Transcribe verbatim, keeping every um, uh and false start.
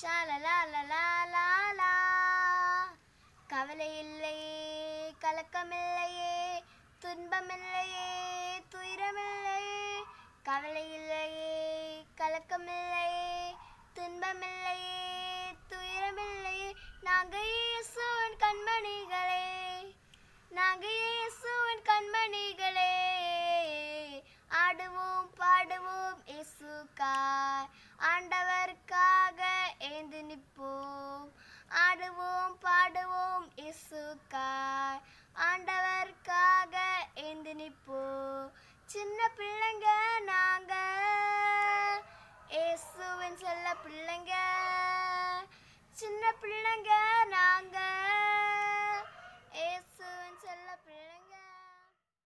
ஷாலலாலலாலாலா. கவலை இல்லையே கலக்கமில்லையே துன்பமில்லையே துயரமில்லையே. கவலை இல்லையே கலக்கமில்லையே துன்பமில்லையே துயரமில்லையே. நாங்கள் இயேசுவின் கண்மணிகளே, நாங்கள் இயேசுவின் கண்மணிகளே. ஆடுவோம் பாடுவோம் இயேசுக்காய், ஆண்டவருக்காக ஏந்து நிற்போம். ஆடுவோம் பாடுவோம் இயேசுக்காய், ஆண்டவருக்காக ஏந்து நிற்போம். சின்ன பிள்ளைங்க